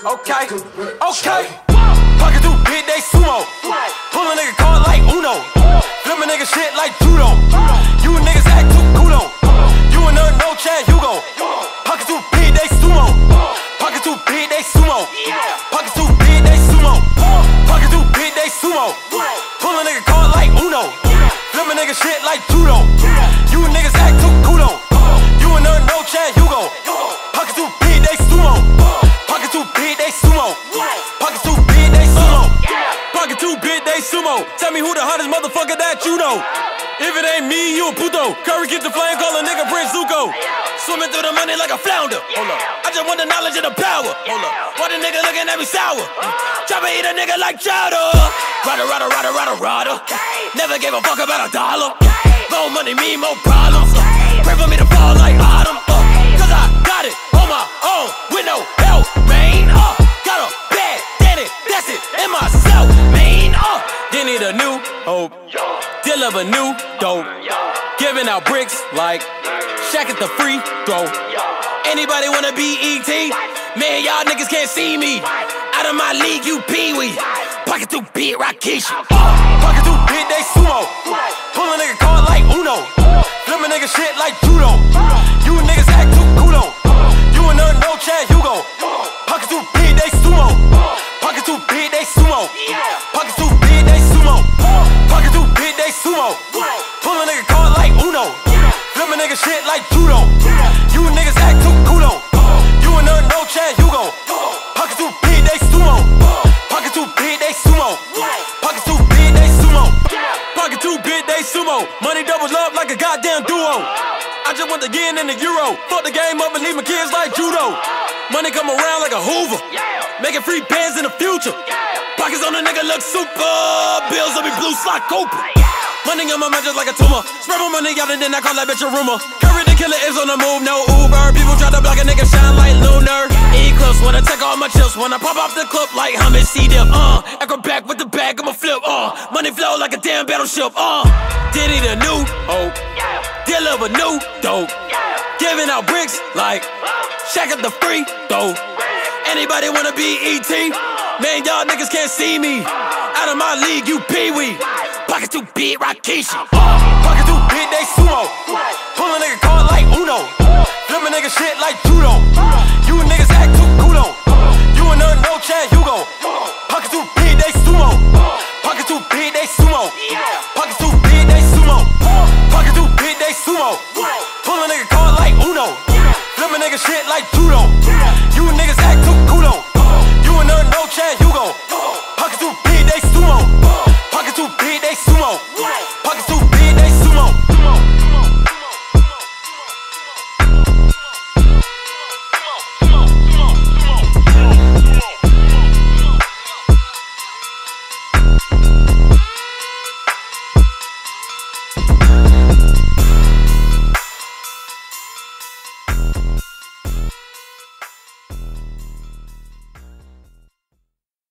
Okay, okay. Pocket too big, they sumo. Pull a nigga card like Uno. Flip a nigga shit like judo. You niggas act too kudo. You a nerd, no Chad Hugo. Pocket too big, they sumo. Pocket too big, they sumo. Pocket too big, they sumo. Pocket too big, they sumo. Pull a nigga card like Uno. Flip a nigga shit like judo. You niggas act too kudo. You a nerd, no Chad Hugo. Pocket too big, they sumo. Pocket too big, they sumo. Pocket too big, they sumo. Pocket too big, they sumo. Tell me who the hottest motherfucker that you know. If it ain't me, you a puto. Curry get the flame, call a nigga Prince Zuko. Swimming through the money like a flounder. Hold up, I just want the knowledge and the power. Hold up, why the nigga looking at me sour? Try to eat a nigga like chowder. Rada, rada, rada, rada, rada. Never gave a fuck about a dollar. More money mean more problems. Pray for me to fall like autumn. Cause I got it on my own with no help, man. Got a bad daddy, that's it, in myself, man. They need a new hope, deal of a new dope. Giving out bricks like Shaq at the free throw. Anybody wanna be E.T.? Man, y'all niggas can't see me. Out of my league, you pee-wee. Pocket too big, Rakishi. Pocket too big, they sumo. Pull a nigga card like Uno. Flip a nigga shit like judo. You niggas act too kudo. You a nerd, no Chad Hugo. Pocket too big, they sumo. Pocket too big, they sumo. Pocket too big, they sumo. Pocket too big, they sumo. Pull a nigga card like Uno. Flip a nigga shit like judo. You niggas act too kudo. You a nerd, no Chad Hugo. Pocket too big, they sumo. Pocket too big, they sumo. Pocket too big, they sumo. Pocket too big, they sumo. Money doubles up like a goddamn duo. I just want the yen and the euro. Fuck the game up and leave my kids like judo. Money come around like a Hoover. Making free bands in the future. Pockets on a nigga look super. Bills on me blue slot Cooper. Money on my mind just like a tumor. Spread my money out and then I call that bitch a rumor. Curry the killer is on the move, no Uber. People try to block a nigga shine like lunar. Eclipse when I take all my chips. When I pop off the clip like Hummus C-Dip. Acrobat with the bag, I'ma flip. Money flow like a damn battleship. Diddy the new hope. Deal of a new dope. Giving out bricks like Shaq at the free throw. Anybody wanna be E.T.? Man, y'all niggas can't see me. Out of my league, you pee-wee. Pocket too big, Rakishi. Pocket too big, they sumo. Pull a nigga card like Uno. Flip a nigga shit like judo. You niggas act too kudo. You a nerd, no Chad Hugo. Pocket too big, they sumo. Pocket too big, they sumo. Pocket too big, they sumo. Pocket too big, they sumo. Pull a nigga card like Uno. Flip a nigga shit like judo. You niggas